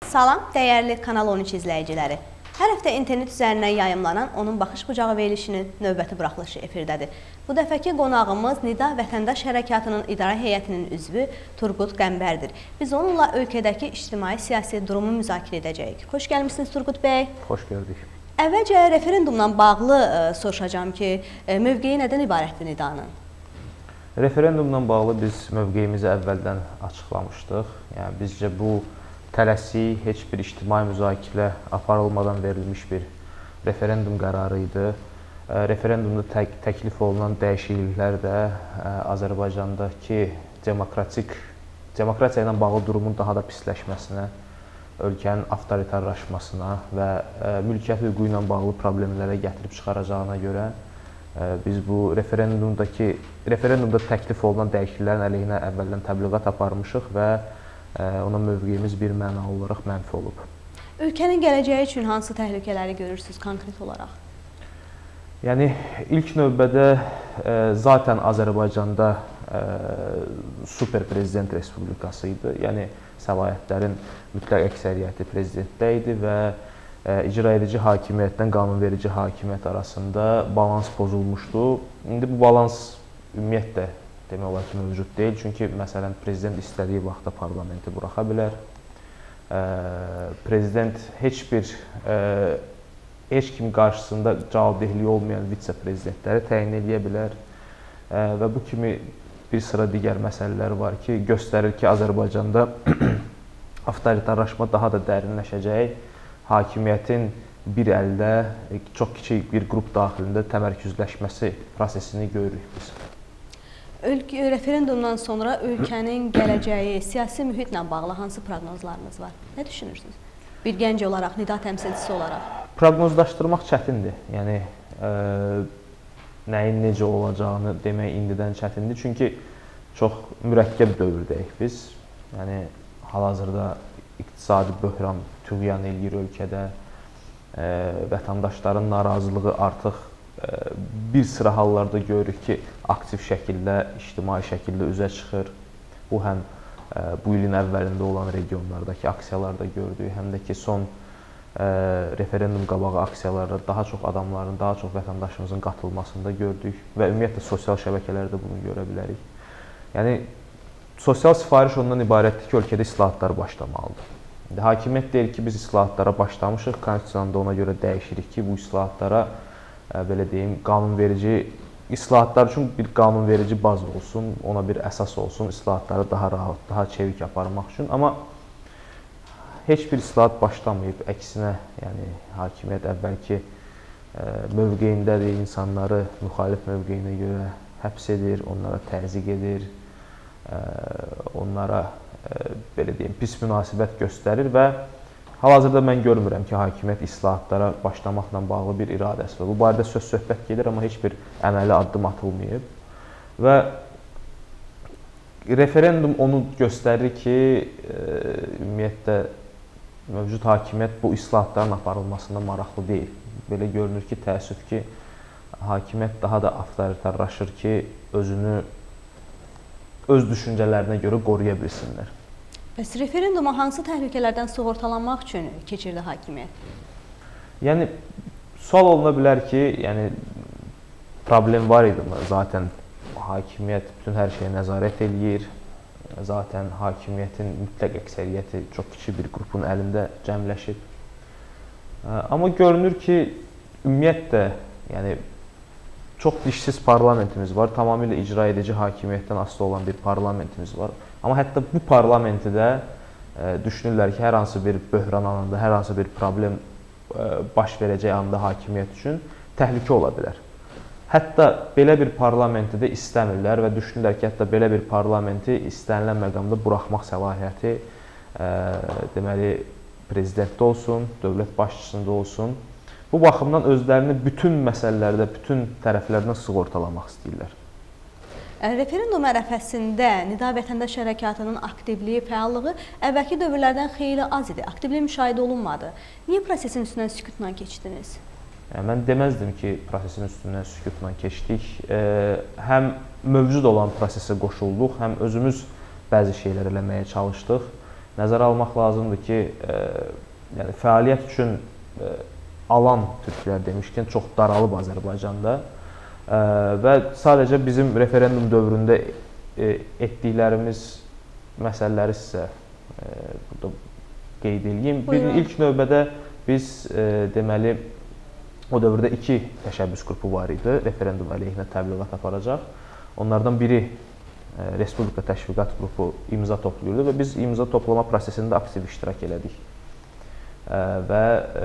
Salam, dəyərli Kanal 13 izləyiciləri. Hər həftə internet üzərindən yayımlanan Onun Baxış Bucağı verilişinin növbəti buraxılışı efirdədir. Bu dəfəki qonağımız Nida Vətəndaş Hərəkatının İdarə Heyətinin üzvü Turqut Qəmbərdir. Biz onunla ölkədəki ictimai-siyasi durumu müzakirə edəcəyik. Xoş gəlmişsiniz Turqut bəy. Xoş gördük. Əvvəlcə referendumla bağlı soruşacağım ki, mövqeyi nədən ibarətdir Nidanın? Referendumla bağlı biz mövqeyimizi əvvəldən açıqlamışdıq. Yəni bizcə bu tələsi heç bir ictimai müzakirə aparılmadan verilmiş bir referendum qərarı idi. Referendumda təklif olunan dəyişikliklər də Azərbaycandakı demokratiya ilə bağlı durumun daha da pisləşməsinə, ölkənin avtoritarlaşmasına və mülkiyyət hüququ ilə bağlı problemlərə gətirib çıxaracağına görə biz bu referendumda təklif olunan dəyişikliklərin əleyhinə əvvəldən təbliğat aparmışıq və ona mövqeyimiz bir mənalı olaraq mənfi olub. Ölkənin gələcəyi üçün hansı təhlükələri görürsünüz konkret olaraq? Yəni, ilk növbədə zaten Azərbaycanda super prezident respublikası idi. Yəni, səlahiyyətlərin mütləq əksəriyyəti prezidentdə idi və icra edici hakimiyyətdən qanunverici hakimiyyət arasında balans pozulmuşdu. İndi bu balans ümumiyyətlə demək olar ki, mövcud deyil. Çünki, məsələn, prezident istədiyi vaxtda parlamenti buraxa bilər. Prezident heç kim qarşısında cavabdehliyi olmayan vitse-prezidentləri təyin edə bilər. Və bu kimi bir sıra digər məsələlər var ki, göstərir ki, Azərbaycanda avtoritarlaşma daha da dərinləşəcək. Hakimiyyətin bir əldə çox kiçik bir qrup daxilində təmərküzləşməsi prosesini görürük biz. Referendumdan sonra ölkənin gələcəyi, siyasi mühitlə bağlı hansı proqnozlarınız var? Nə düşünürsünüz? Bir gənc olaraq, Nida təmsilçisi olaraq. Proqnozlaşdırmaq çətindir. Yəni, nəyin necə olacağını demək indidən çətindir. Çünki çox mürəkkəb dövrdəyik biz. Yəni, hal-hazırda iqtisadi böhran tüğyan eləyir ölkədə. Vətəndaşların narazılığı artıq bir sıra hallarda görürük ki, aktiv şəkildə, ictimai şəkildə üzə çıxır. Bu, həm bu ilin əvvəlində olan regionlardakı aksiyalarda gördük, həm də ki, son referendum qabağı aksiyalarda daha çox adamların, daha çox vətəndaşımızın qatılmasında gördük və ümumiyyətlə sosial şəbəkələrdə bunu görə bilərik. Yəni, sosial sifariş ondan ibarətdir ki, ölkədə islahatlar başlamalıdır. Hakimiyyət deyir ki, biz islahatlara başlamışıq, konstitusiyada ona görə dəyişirik ki, bu islahatlara belə deyim, qanunverici islahatlar üçün bir qanunverici baz olsun, ona bir əsas olsun, islahatları daha rahat, daha çevik aparmaq üçün. Amma heç bir islahat başlamayıb, əksinə, yəni hakimiyyət əvvəlki mövqeyindədir, insanları müxalif mövqeyinə görə həbs edir, onlara təzyiq edir, onlara belə deyim, pis münasibət göstərir və hal-hazırda mən görmürəm ki, hakimiyyət islahatlara başlamaqla bağlı bir iradəsi var. Bu barədə söz-söhbət gedir, amma heç bir əməli addım atılmayıb. Və referendum onu göstərir ki, ümumiyyətlə, mövcud hakimiyyət bu islahatların aparılmasında maraqlı deyil. Belə görünür ki, təəssüf ki, hakimiyyət daha da avtoritarlaşır ki, özünü öz düşüncələrinə görə qoruya bilsinlər. Bəs referenduma hansı təhlükələrdən sığortalanmaq üçün keçirdi hakimiyyət? Yəni, sual oluna bilər ki, yəni, problem var idi mi? Zaten hakimiyyət bütün hər şeyə nəzarət eləyir. Zaten hakimiyyətin mütləq əksəriyyəti çox kiçik bir qrupun əlində cəmləşib. Amma görünür ki, ümumiyyətlə, yəni, çox dişsiz parlamentimiz var. Tamamilə icra edici hakimiyyətdən asılı olan bir parlamentimiz var. Amma hətta bu parlamenti də düşünürlər ki, hər hansı bir böhran anında, hər hansı bir problem baş verəcək anda hakimiyyət üçün təhlükə ola bilər. Hətta belə bir parlamenti də istəmirlər və düşünürlər ki, hətta belə bir parlamenti istənilən məqamda buraxmaq səlahiyyəti deməli, prezidentdə olsun, dövlət başçısında olsun. Bu baxımdan özlərini bütün məsələlərdə, bütün tərəflərdən sığortalamaq istəyirlər. Referendum ərəfəsində Nida Vətəndaş Hərəkatının aktivliyi, fəallığı əvvəlki dövrlərdən xeyli az idi. Aktivlik müşahidə olunmadı. Niyə prosesin üstündən sükutla keçdiniz? Mən deməzdim ki, prosesin üstündən sükutla keçdik. Həm mövcud olan prosesə qoşulduq, həm özümüz bəzi şeylər eləməyə çalışdıq. Nəzərə almaq lazımdır ki, yəni fəaliyyət üçün alan türklər demişkən çox daralıb Azərbaycanda və sadəcə bizim referendum dövründə etdiklərimiz məsələləri sizə burada qeyd edeyim. İlk növbədə biz deməli o dövrdə 2 təşəbbüs qrupu var idi, referendum əleyhinə təbliğat aparacaq. Onlardan biri Respublika Təşviqat qrupu imza toplayırdı və biz imza toplama prosesində aktiv iştirak elədik və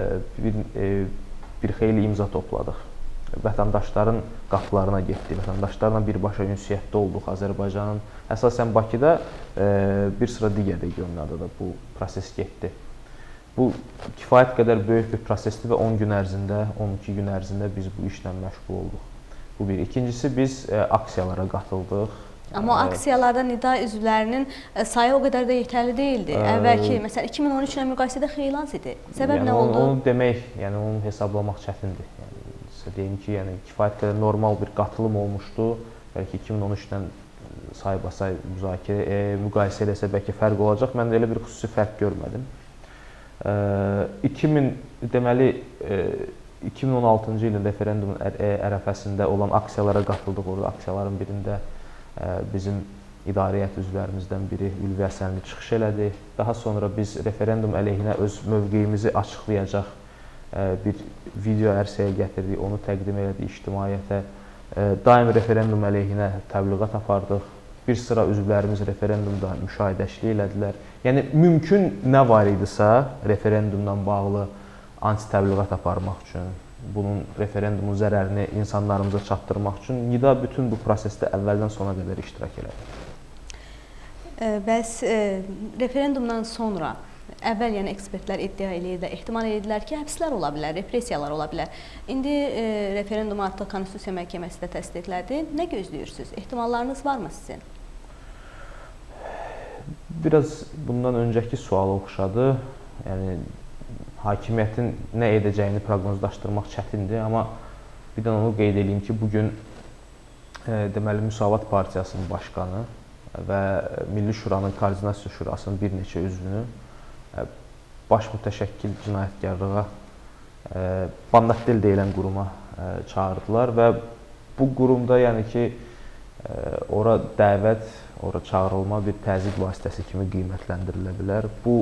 bir xeyli imza topladıq. Vətəndaşların qapılarına getdik, vətəndaşlarla birbaşa ünsiyyətdə olduq Azərbaycanın. Əsasən Bakıda, bir sıra digər regionlarda da bu proses getdi. Bu kifayət qədər böyük bir prosesdir və 10 gün ərzində, 12 gün ərzində biz bu işlə məşğul olduq. Bu bir. İkincisi, biz aksiyalara qatıldıq. Amma aksiyalarda nida üzvlərinin sayı o qədər də yetərli deyildi. Əvvəlki, məsələn, 2013 ilə müqayisədə xeyli az idi. Səbəb nə oldu? Onu demək, yəni onu hesablamaq çətindir. Deyim ki, yəni kifayət qədər normal bir qatılım olmuşdu. Bəlkə 2013-dən say-basay müqayisə eləsə bəlkə fərq olacaq. Mən elə bir xüsusi fərq görmədim. Deməli 2016-cı ilin referendumun ərəfəsində olan aksiyalara qatıldıq. Orada aksiyaların birində bizim idarəiyyət üzvlərimizdən biri Ülvi Həsənli çıxış elədi. Daha sonra biz referendum əleyhinə öz mövqeyimizi açıqlayacaq bir video ərsəyə gətirdik, onu təqdim elədik ictimaiyyətə. Daim referendum əleyhinə təbliğat apardıq. Bir sıra üzvlərimiz referendumda müşahidəçilik elədilər. Yəni, mümkün nə var idisə referendumla bağlı anti-təbliğat aparmaq üçün, bunun referendumun zərərini insanlarımıza çatdırmaq üçün NİDA bütün bu prosesdə əvvəldən sona qədər iştirak elədi. Bəs referendumdan sonra əvvəl yəni ekspertlər iddia edirlər, ehtimal edirlər ki, həbslər ola bilər, repressiyalar ola bilər. İndi referendum artıq Konstitusiya Məhkəməsi də təsdiqlədi. Nə gözləyirsiniz? Ehtimallarınız varmı sizin? Biraz bundan öncəki suala oxşadı. Yəni, hakimiyyətin nə edəcəyini proqnozlaşdırmaq çətindir, amma bir də onu qeyd edeyim ki, bugün deməli Müsavat Partiyasının başqanı və Milli Şuranın Koordinasiya Şurasının bir neçə üzvünü baş mütəşəkkil cinayətkarlığa Bandatdel deyilən quruma çağırdılar və bu qurumda yəni ki, ora dəvət, ora çağırılma bir təzyiq vasitəsi kimi qiymətləndirilə bilər. Bu,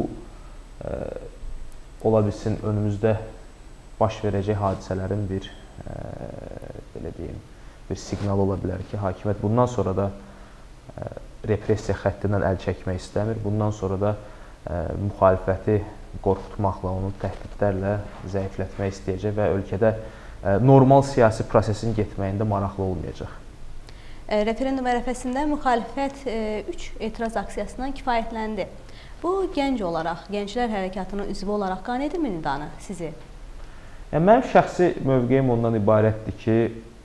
ola bilsin, önümüzdə baş verəcək hadisələrin bir, belə deyim, bir siqnal ola bilər ki, hakimiyyət bundan sonra da repressiya xəttindən əl çəkmək istəmir. Bundan sonra da müxalifəti qorxutmaqla, onu təhdidlərlə zəiflətmək istəyəcək və ölkədə normal siyasi prosesin getməyində maraqlı olmayacaq. Referendum ərəfəsində müxalifət 3 etiraz aksiyasından kifayətləndi. Bu, gənc olaraq, Gənclər Hərəkatının üzvü olaraq qane edirmi NİDA-nı sizi? Mənim şəxsi mövqeyim ondan ibarətdir ki,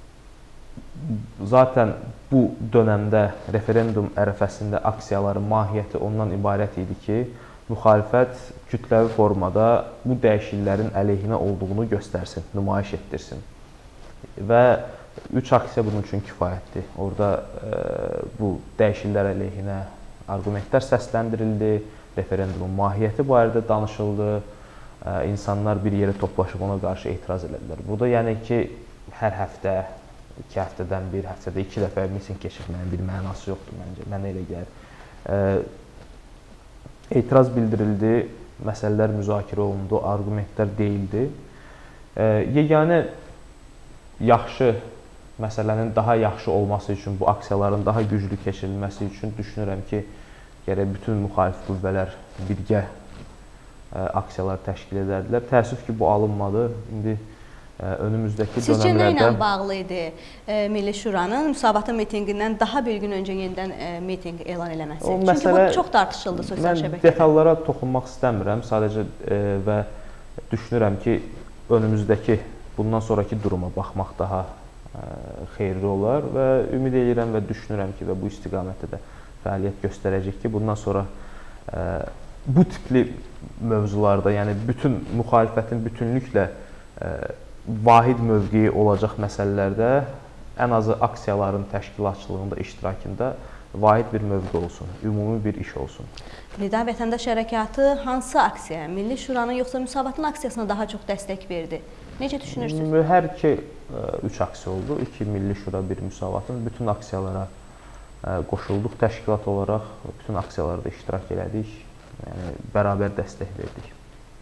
zaten bu dönəmdə referendum ərəfəsində aksiyaların mahiyyəti ondan ibarət idi ki, müxalifət kütləvi formada bu dəyişikliklərin əleyhinə olduğunu göstərsin, nümayiş etdirsin. Və 3 aksiya bunun üçün kifayətdir. Orada bu dəyişikliklər əleyhinə arqumentlər səsləndirildi, referendumun mahiyyəti barədə danışıldı, insanlar bir yerə toplaşıb ona qarşı etiraz elədilər. Burada yəni ki, hər həftə, 2 həftədən bir, həftədə 2 dəfə miting keçirməyin bir mənası yoxdur məncə, mənə elə gəlir. Etiraz bildirildi, məsələlər müzakirə olundu, arqumentlər deyildi. Yeganə yaxşı, məsələnin daha yaxşı olması üçün, bu aksiyaların daha güclü keçirilməsi üçün düşünürəm ki, gərək bütün müxalif qüvvələr birgə aksiyalar təşkil edərdilər. Təəssüf ki, bu alınmadı. İndi önümüzdəki dönəmlərdə... Sizcə nə ilə bağlı idi Milli Şuranın Müsavatın mitinqindən daha bir gün öncə yenidən mitinq elan eləməsi? Çünki bu çox tartışıldı sosial şəbəkədə. Mən detallara toxunmaq istəmirəm. Sadəcə və düşünürəm ki, önümüzdəki, bundan sonraki duruma baxmaq daha xeyirli olar və ümid edirəm və düşünürəm ki, və bu istiqamətdə də fəaliyyət göstərəcək ki, bundan sonra bu tipli mövzularda, yəni bütün müxalifətin bütünlüklə vahid mövqeyi olacaq məsələlərdə ən azı aksiyaların təşkilatçılığında, iştirakında vahid bir mövqe olsun, ümumi bir iş olsun. Nida Vətəndaş Hərəkatı hansı aksiyaya, Milli Şuranın yoxsa Müsavatın aksiyasına daha çox dəstək verdi? Necə düşünürsünüz? Hər iki 3 aksiya oldu. 2 Milli Şura, 1 Müsavatın. Bütün aksiyalara qoşulduq təşkilat olaraq. Bütün aksiyalarda iştirak elədik. Yəni, bərabər dəstək verdik.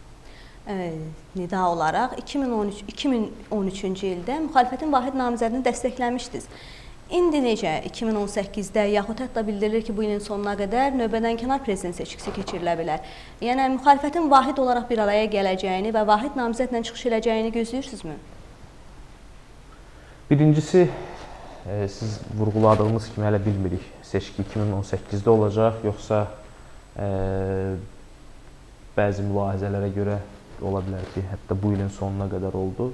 Nida olaraq 2013-cü ildə müxalifətin vahid namizədini dəstəkləmişdiniz. İndi necə 2018-də yaxud hətta bildirilir ki, bu ilin sonuna qədər növbədənkənar prezident seçkisi keçirilə bilər. Yəni, müxalifətin vahid olaraq bir araya gələcəyini və vahid namizədlə çıxış edəcəyini gözləyirsinizmi? Birincisi, siz vurğuladığınız kimi hələ bilmirik. Seçki 2018-də olacaq, yoxsa bəzi mülahizələrə görə ola bilər ki, hətta bu ilin sonuna qədər oldu.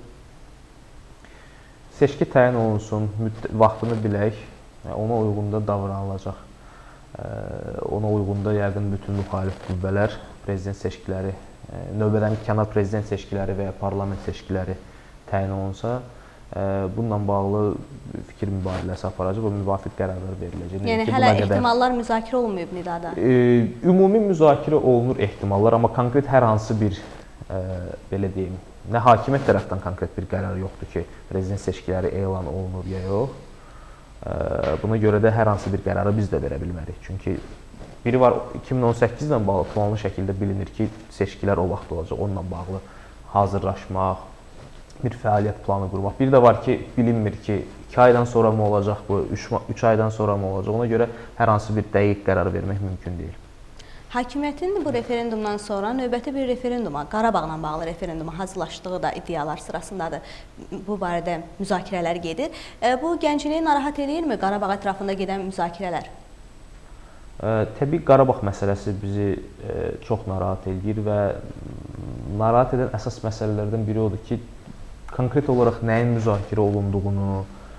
Seçki təyin olunsun, vaxtını bilək, ona uyğun da davranılacaq. Ona uyğun da yəqin bütün müxalif qüvvələr, prezident seçkiləri, növbədən kənar prezident seçkiləri və ya parlament seçkiləri təyin olunsa, bununla bağlı fikir mübadiləsi aparacaq və müvafiq qərarlar veriləcək. Yəni, hələ ehtimallar müzakirə olunmayıb Nidada? Ümumi müzakirə olunur ehtimallar, amma konkret hər hansı bir, belə deyim, nə hakimiyyət tərəfdən konkret bir qərar yoxdur ki, prezident seçkiləri elan olunur ya yox. Buna görə də hər hansı bir qərarı biz də verə bilmərik. Çünki biri var, 2018 ilə bağlı planlı şəkildə bilinir ki, seçkilər o vaxt olacaq, onunla bağlı hazırlaşmaq, bir fəaliyyət planı qurmaq. Bir də var ki, bilinmir ki, 2 aydan sonra mı olacaq bu, 3 aydan sonra mı olacaq. Ona görə hər hansı bir dəqiq qərar vermək mümkün deyil. Hakimiyyətin bu referendumdan sonra növbəti bir referenduma, Qarabağla bağlı referenduma hazırlaşdığı da iddialar sırasındadır. Bu barədə müzakirələr gedir. Bu gəncliyi narahat edirmi Qarabağ ətrafında gedən müzakirələr? Təbii Qarabağ məsələsi bizi çox narahat edir və narahat edən əsas məsələlərdən biri odur ki, konkret olaraq nəyin müzakirə olunduğunu,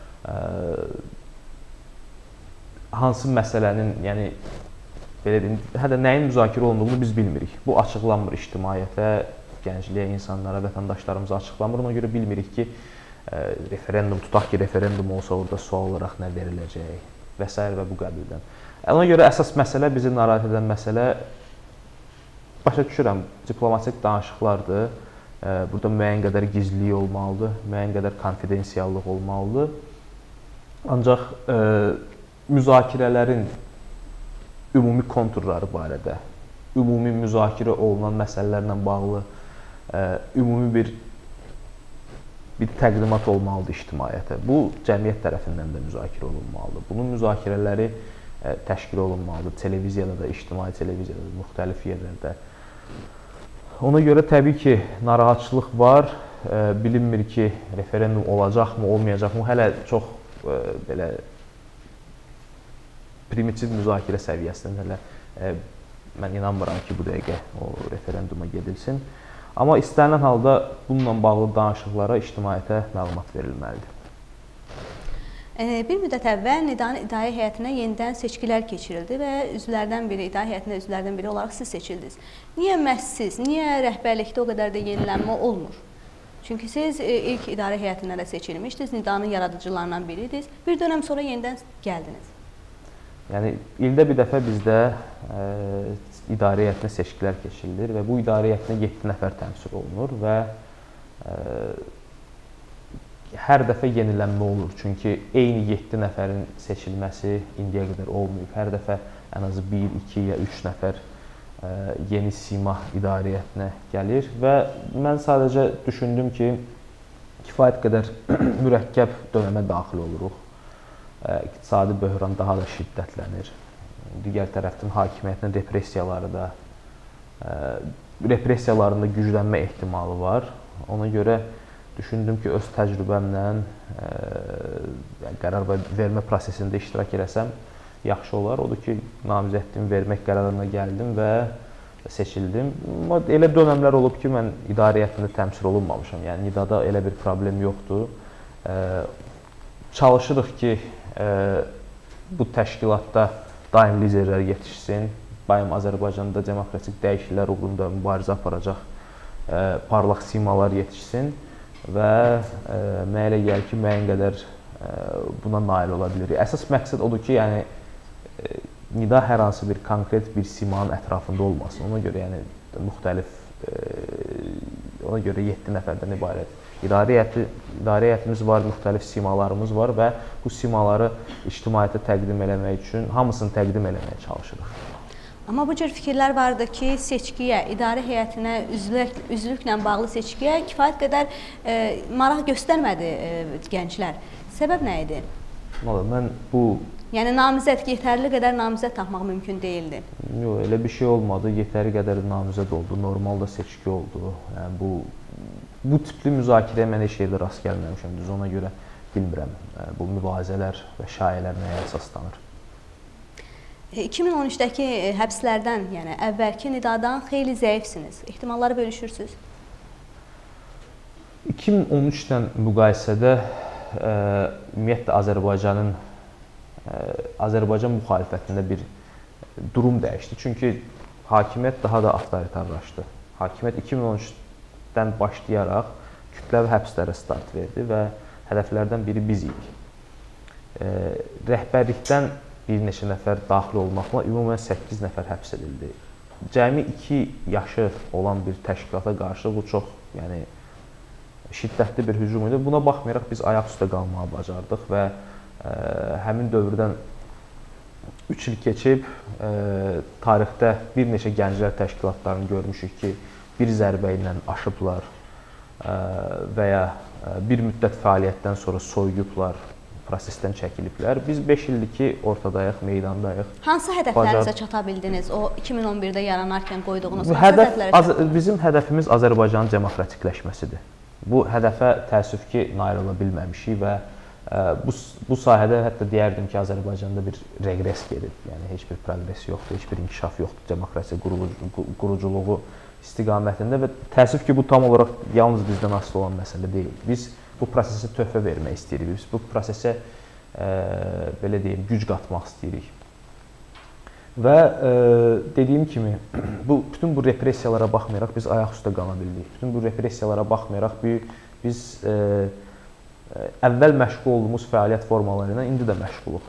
hansı məsələnin, yəni belə deyim, hətta nəyin müzakirə olunduğunu biz bilmirik. Bu açıqlanmır ictimaiyyətə, gəncliyə, insanlara, vətəndaşlarımıza açıqlanmır. Ona görə bilmirik ki, referendum, tutaq ki, referendum olsa orada sual olaraq nə veriləcək və s. və bu qəbildən. Ona görə əsas məsələ, bizi narahat edən məsələ, başa düşürəm, diplomatik danışıqlardır. Burada müəyyən qədər gizlilik olmalıdır, müəyyən qədər konfidensiallıq olmalıdır. Ancaq müzakirələrin ümumi konturları barədə, ümumi müzakirə olunan məsələlərlə bağlı ümumi bir təqdimat olmalıdır ictimaiyyətə. Bu, cəmiyyət tərəfindən də müzakirə olunmalıdır. Bunun müzakirələri təşkil olunmalıdır. Televiziyada da, ictimai televiziyada da, müxtəlif yerlərdə. Ona görə təbii ki, narahatçılıq var. Bilinmir ki, referendum olacaqmı, olmayacaqmı? Hələ çox belə primitiv müzakirə səviyyəsində hələ mən inanmıram ki, bu dəqiqə o referenduma gedilsin. Amma istənilən halda bununla bağlı danışıqlara ictimaiyyətə məlumat verilməlidir. Bir müddət əvvəl Nidanın idarə heyətinə yenidən seçkilər keçirildi və üzvlərdən biri, idarə heyətində üzvlərdən biri olaraq siz seçildiniz. Niyə məhz siz, niyə rəhbərlikdə o qədər də yenilənmə olmur? Çünki siz ilk idarə heyətindən də seçilmişdiniz, Nidanın yaradıcılarından biriydiniz. Bir dönəm sonra yenidən gəldiniz. Yəni, ildə bir dəfə bizdə idarə heyətinə seçkilər keçirilir və bu idarə heyətinə 7 nəfər təmsil olunur və hər dəfə yenilənmə olur. Çünki eyni 7 nəfərin seçilməsi indiyə qədər olmayıb. Hər dəfə ən azı 1, 2 ya 3 nəfər yeni sima idarə heyətinə gəlir və mən sadəcə düşündüm ki, kifayət qədər mürəkkəb dönəmə daxil oluruq. İqtisadi böhran daha da şiddətlənir. Digər tərəfdən hakimiyyətin repressiyalarında güclənmə ehtimalı var. Ona görə düşündüm ki, öz təcrübəmlə qərar vermə prosesində iştirak eləsəm yaxşı olar. Odur ki, namizədliyimi vermək qərarına gəldim və seçildim. Amma elə dönəmlər olub ki, mən idarə heyətində təmsil olunmamışam. Yəni, Nidada elə bir problem yoxdur. Çalışırıq ki, bu təşkilatda daim liderlər yetişsin. Daim Azərbaycanda demokratik dəyişikliklər uğrunda mübarizə aparacaq parlaq simalar yetişsin və mənə elə gəlir ki, müəyyən qədər buna nail ola bilirik. Əsas məqsəd odur ki, yəni nida hər hansı bir konkret bir simanın ətrafında olmasın. Ona görə yəni müxtəlif ona görə 7 nəfərdən ibarət idarə heyətimiz var, müxtəlif simalarımız var və bu simaları ictimaiyyətə təqdim eləmək üçün hamısını təqdim eləməyə çalışırıq. Amma bu cür fikirlər vardı ki, seçkiyə, idarə heyətinə üzvlüklə bağlı seçkiyə kifayət qədər maraq göstərmədi gənclər. Səbəb nə idi? Mən bu Yəni namizəd, yetərli qədər namizəd tapmaq mümkün deyildi. Yox, elə bir şey olmadı. Yetəri qədər namizəd oldu, normal da seçki oldu. Yəni bu tipli müzakirəyə mən heç yerdə rast gəlməmişəm. Düz ona görə bilmirəm bu mübarizələr və şayiələr nəyə əsaslanır. 2013-dəki həbslərdən, yəni əvvəlki nidadan xeyli zəifsiniz. Ehtimalları bölüşürsünüz? 2013-dən müqayisədə ümumiyyətlə Azərbaycan müxalifətində bir durum dəyişdi. Çünki hakimiyyət daha da avtoritarlaşdı. Hakimiyyət 2013-dən başlayaraq kütləvi həbslərə start verdi və hədəflərdən biri biz idik. Rəhbərlikdən bir neçə nəfər daxil olmaqla ümumən 8 nəfər həbs edildi. Cəmi 2 yaşı olan bir təşkilata qarşı bu çox şiddətli bir hücum idi. Buna baxmayaraq biz ayaq üstə qalmağa bacardıq və həmin dövrdən 3 il keçib tarixdə bir neçə gənclər təşkilatlarını görmüşük ki, bir zərbə ilə aşıblar və ya bir müddət fəaliyyətdən sonra soyuyublar, prosesdən çəkiliblər. Biz 5 ildir ki, ortadayıq, meydandayıq. Hansı hədəflərinizə çata bildiniz? O 2011-də yaranarkən qoyduğunuz hədəflərə? Bizim hədəfimiz Azərbaycanın demokratikləşməsidir. Bu hədəfə təəssüf ki, nail ola bilməmişik və bu sahədə hətta deyərdim ki, Azərbaycanda bir reqres gedir. Yəni heç bir proqres yoxdur, heç bir inkişaf yoxdur demokratiya quruculuğu istiqamətində və təəssüf ki, bu tam olaraq yalnız bizdən asılı olan məsələ deyil. Biz bu prosesə töhfə vermək istəyirik, biz bu prosesə belə deyim, güc qatmaq istəyirik. Və dediyim kimi, bütün bu repressiyalara baxmayaraq biz ayaq üstə qala bildik. Bütün bu repressiyalara baxmayaraq biz əvvəl məşğul olduğumuz fəaliyyət formaları ilə indi də məşğuluq.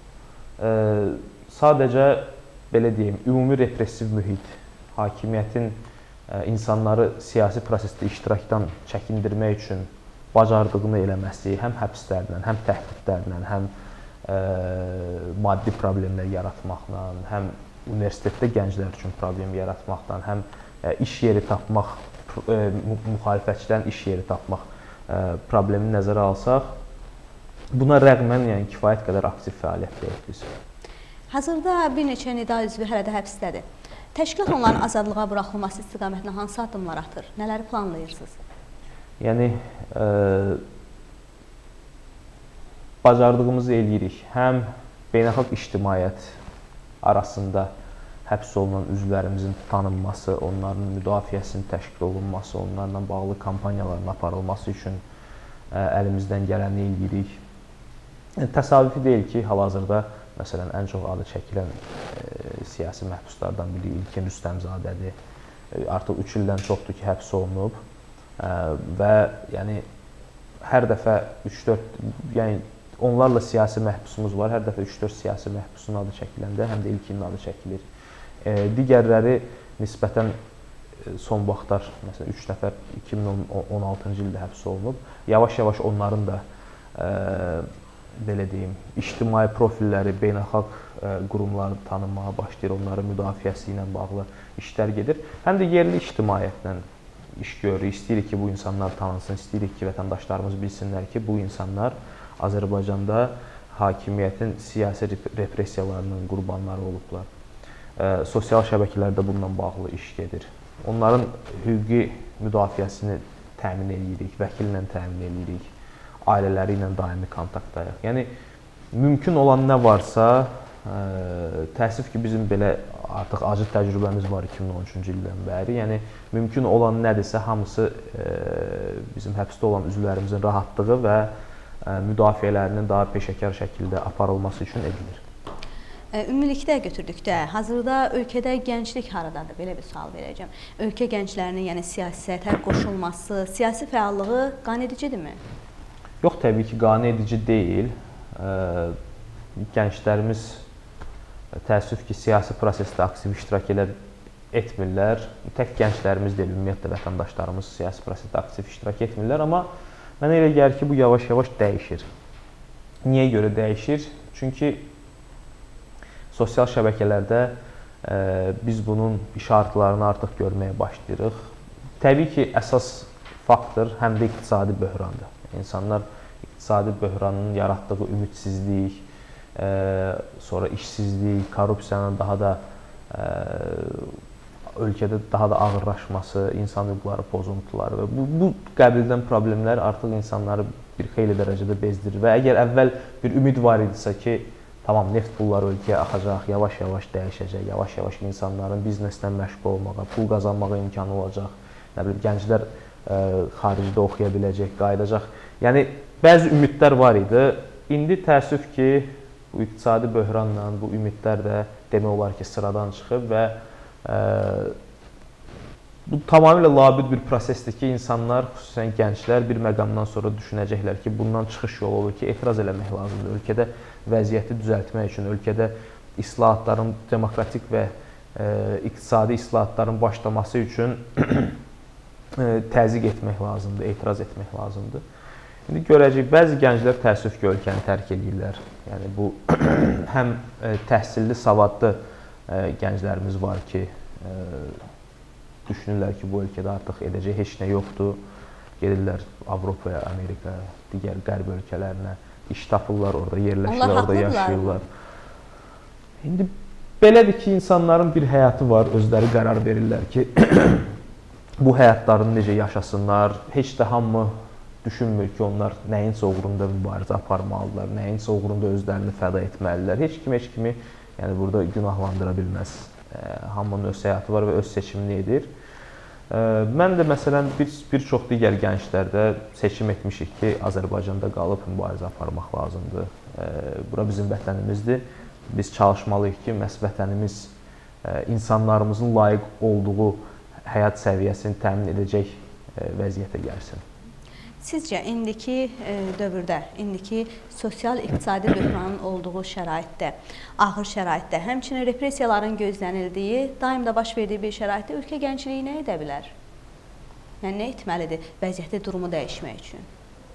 Sadəcə, belə deyim, ümumi repressiv mühit, hakimiyyətin insanları siyasi prosesdə iştirakdan çəkindirmək üçün bacardığını eləməsi, həm həbslərlə, həm təhdidlərlə, həm maddi problemlər yaratmaqla, həm universitetdə gənclər üçün problem yaratmaqla, həm iş yeri tapmaq, müxalifətçilərin iş yeri tapmaq problemi nəzərə alsaq, buna rəğmən kifayət qədər aktiv fəaliyyətdəyik biz. Hazırda bir neçə nida üzvü hələ də həbsdədir. Təşkilat onların azadlığa buraxılması istiqamətində hansı addımlar atır? Nələri planlayırsınız? Yəni, bacardığımızı eləyirik. Həm beynəlxalq ictimaiyyət arasında həbs olunan üzvlərimizin tanınması, onların müdafiəsinin təşkil olunması, onlarla bağlı kampaniyaların aparılması üçün əlimizdən gələni eləyirik. Təsadüfi deyil ki, hal-hazırda məsələn ən çox adı çəkilən siyasi məhbuslardan biri İlkin Rüstəmzadədir. Artıq 3 ildən çoxdur ki, həbs olunub və yəni hər dəfə 3-4 yəni onlarla siyasi məhbusumuz var. Hər dəfə 3-4 siyasi məhbusun adı çəkiləndə həm də İlkinin adı çəkilir. Digərləri nisbətən son vaxtlar, məsələn 3 nəfər 2016-cı ildə həbs olunub. Yavaş-yavaş onların da belə deyim, ictimai profilləri beynəlxalq qurumları tanınmağa başlayır, onların müdafiəsi ilə bağlı işlər gedir. Həm də yerli ictimaiyyətlə iş görürük. İstəyirik ki, bu insanlar tanınsın, istəyirik ki, vətəndaşlarımız bilsinlər ki, bu insanlar Azərbaycanda hakimiyyətin siyasi repressiyalarının qurbanları olublar. Sosial şəbəkələrdə bununla bağlı iş gedir. Onların hüquqi müdafiəsini təmin edirik, vəkillə təmin edirik, ailələri ilə daimi kontaktdayıq. Yəni, mümkün olan nə varsa, təəssüf ki, bizim belə artıq acı təcrübəmiz var 2013-cü ildən bəri. Yəni, mümkün olan nədirsə, hamısı bizim həbsdə olan üzvlərimizin rahatlığı və müdafiələrinin daha peşəkar şəkildə aparılması üçün edilir. Ümumilikdə götürdükdə, hazırda ölkədə gənclik haradadır? Belə bir sual verəcəm. Ölkə gənclərinin, yəni siyasətə qoşulması, siyasi fəallığı qanedicidirmi? Yox, təbii ki, qane edici deyil. Gənclərimiz təəssüf ki, siyasi prosesdə aktiv iştirak etmirlər. Tək gənclərimiz deyil, ümumiyyətlə vətəndaşlarımız siyasi prosesdə aktiv iştirak etmirlər, amma mənə elə gəlir ki, bu yavaş-yavaş dəyişir. Niyə görə dəyişir? Çünki sosial şəbəkələrdə biz bunun işarətlərini artıq görməyə başlayırıq. Təbii ki, əsas faktor həm də iqtisadi böhrandır. İnsanlar iqtisadi böhranın yaratdığı ümidsizlik, sonra işsizlik, korrupsiyanın daha da ölkədə daha da ağırlaşması, insan hüquqları pozuntuları və bu qəbildən problemlər artıq insanları bir xeyli dərəcədə bezdirir və əgər əvvəl bir ümid var idisə ki, tamam, neft pulları ölkəyə axacaq, yavaş-yavaş dəyişəcək, yavaş-yavaş insanların bizneslə məşğul olmağa, pul qazanmağa imkanı olacaq, nə bilim, gənclər xaricdə oxuya biləcək, qayıdacaq. Yəni, bəzi ümidlər var idi. İndi təəssüf ki, bu iqtisadi böhranla bu ümidlər də demək olar ki, sıradan çıxıb və bu tamamilə labüd bir prosesdir ki, insanlar, xüsusən gənclər bir məqamdan sonra düşünəcəklər ki, bundan çıxış yolu olur ki, etiraz eləmək lazımdır. Ölkədə vəziyyəti düzəltmək üçün, ölkədə islahatların, demokratik və iqtisadi islahatların başlaması üçün təzyiq etmək lazımdır, etiraz etmək lazımdır. İndi görəcəyik, bəzi gənclər təəssüf ki, ölkəni tərk edirlər. Yəni, bu həm təhsilli, savadlı gənclərimiz var ki, düşünürlər ki, bu ölkədə artıq edəcək heç nə yoxdur. Gedirlər Avropaya, Amerikaya, digər qərb ölkələrinə, iş tapırlar orada, yerləşirlər, orada yaşayırlar. İndi belədir ki, insanların bir həyatı var, özləri qərar verirlər ki, bu həyatlarını necə yaşasınlar. Heç də hamı düşünmür ki, onlar nəyinsə uğrunda mübarizə aparmalıdırlar, nəyinsə uğrunda özlərini fəda etməlidirlər. Heç kimi yəni burada günahlandıra bilməz. Hamının öz həyatı var və öz seçimini edir. Mən də məsələn bir çox digər gənclərdə seçim etmişik ki, Azərbaycanda qalıb mübarizə aparmaq lazımdır. Bura bizim vətənimizdir. Biz çalışmalıyıq ki, məhz vətənimiz insanlarımızın layiq olduğu həyat səviyyəsini təmin edəcək vəziyyətə gəlsin. Sizcə, indiki dövrdə, indiki sosial-iqtisadi böhranın olduğu şəraitdə, ağır şəraitdə, həmçinin repressiyaların gözlənildiyi, daim da baş verdiyi bir şəraitdə ölkə gəncliyi nə edə bilər? Yəni, nə etməlidir vəziyyəti, durumu dəyişmək üçün?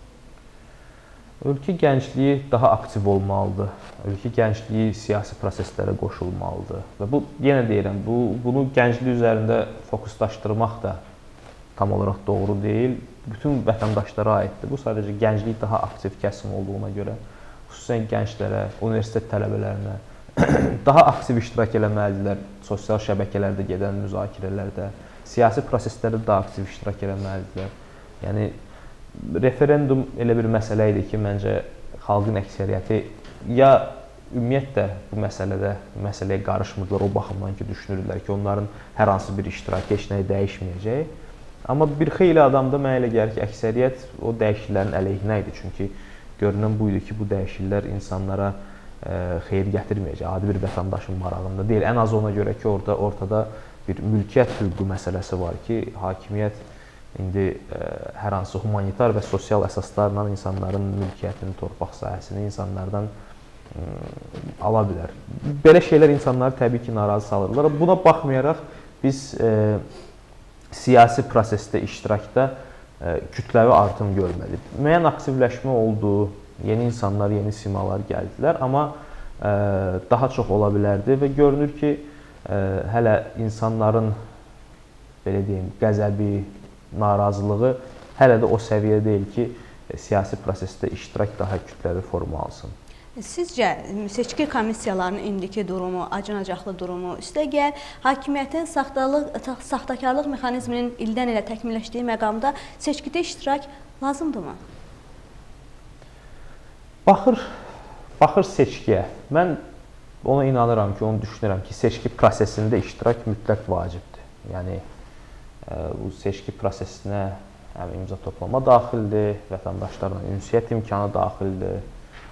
Ölkə gəncliyi daha aktiv olmalıdır. Ölkə gəncliyi siyasi proseslərə qoşulmalıdır. Və bu, yenə deyirəm, bunu gənclik üzərində fokuslaşdırmaq da tam olaraq doğru deyil. Bütün vətəndaşlara aiddir. Bu sadəcə gənclik daha aktiv kəsim olduğuna görə, xüsusən gənclərə, universitet tələbələrinə daha aktiv iştirak eləməlidirlər sosial şəbəkələrdə gedən müzakirələrdə, siyasi proseslərdə daha aktiv iştirak eləməlidirlər. Yəni, referendum elə bir məsələ idi ki, məncə xalqın əksəriyyəti ya ümumiyyətlə bu məsələyə qarışmırdılar, o baxımdan ki, düşünürlər ki, onların hər hansı bir iştirakı heç nəyi dəyişməyəcək. Amma bir xeyli adamda mənə elə gəlir ki, əksəriyyət o dəyişikliklərin əleyhinə idi. Çünki görünən bu idi ki, bu dəyişikliklər insanlara xeyir gətirməyəcək, adi bir vətəndaşın marağında deyil. Ən az ona görə ki, ortada bir mülkiyyət hüququ məsələsi var ki, hakimiyyət indi hər hansı humanitar və sosial əsaslarla insanların mülkiyyətini, torpaq sahəsini insanlardan ala bilər. Belə şeylər insanları təbii ki, narazı salırlar. Buna baxmayaraq biz siyasi prosesdə iştirakda kütləvi artım görməliyik. Müəyyən aktivləşmə oldu, yeni insanlar, yeni simalar gəldilər, amma daha çox ola bilərdi və görünür ki, hələ insanların belə deyim, qəzəbi, narazılığı hələ də o səviyyədə deyil ki, siyasi prosesdə iştirak daha kütləvi forma alsın. Sizcə, seçki komissiyalarının indiki durumu, acınacaqlı durumu, üstəgəl hakimiyyətin saxtakarlıq mexanizminin ildən ilə təkmilləşdiyi məqamda seçkidə iştirak lazımdırmı? Baxır seçkiyə. Mən ona inanıram ki, onu düşünürəm ki, seçki prosesində iştirak mütləq vacibdir. Yəni, bu seçki prosesinə həm imza toplama daxildir, vətəndaşlarla ünsiyyət imkanı daxildir.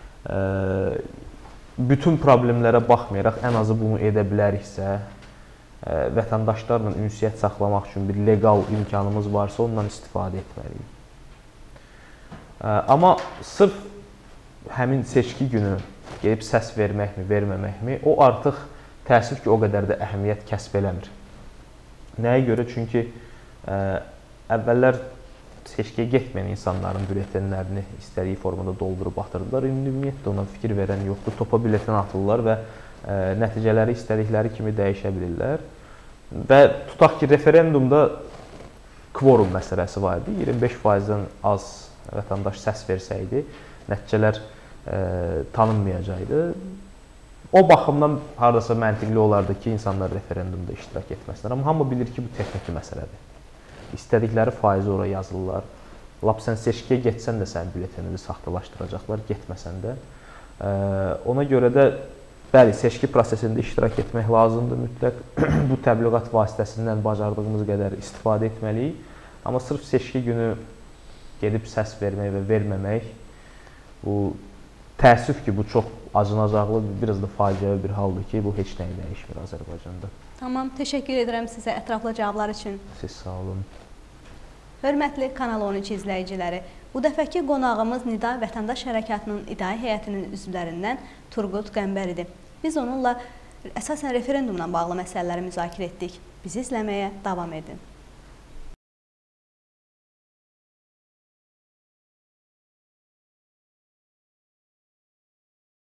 Bütün problemlərə baxmayaraq, ən azı bunu edə biləriksə, vətəndaşlarla ünsiyyət saxlamaq üçün bir legal imkanımız varsa, ondan istifadə etməliyik. Amma sırf həmin seçki günü gedib səs verməkmi, verməməkmi, o artıq təəssüf ki, o qədər də əhəmiyyət kəsb eləmir. Nəyə görə? Çünki əvvəllər seçkiyə getməyən insanların bülletenlərini istədiyi formada doldurub atırdılar. Ümumiyyətlə ona fikir verən yoxdur. Topa bülletin atırlar və nəticələri istədikləri kimi dəyişə bilirlər. Və tutaq ki, referendumda kvorum məsələsi var idi. 25%-dən az vətəndaş səs versəydi, nəticələr tanınmayacaqdı. O baxımdan hardasa məntiqli olardı ki, insanlar referendumda iştirak etməsinlər. Amma hamı bilir ki, bu texniki məsələdir. İstədikləri faizi ora yazırlar. Lap sən seçkiyə getsən də sənin bülletenini saxtalaşdıracaqlar, getməsən də. Ona görə də bəli, seçki prosesində iştirak etmək lazımdır mütləq. Bu təbliğat vasitəsindən bacardığımız qədər istifadə etməliyik. Amma sırf seçki günü gedib səs vermək və verməmək, bu təəssüf ki, bu çox acınacaqlı, biraz da faciəvi bir haldır ki, bu heç nəyi dəyişmir Azərbaycanda. Tamam, təşəkkür edirəm sizə ətraflı cavablar üçün. Siz sağ olun. Hörmətli Kanal 13 izləyiciləri, bu dəfəki qonağımız Nida Vətəndaş Hərəkatının İdari Heyətinin üzvlərindən Turqut Qəmbəridir. Biz onunla əsasən referendumla bağlı məsələləri müzakirə etdik. Bizi izləməyə davam edin.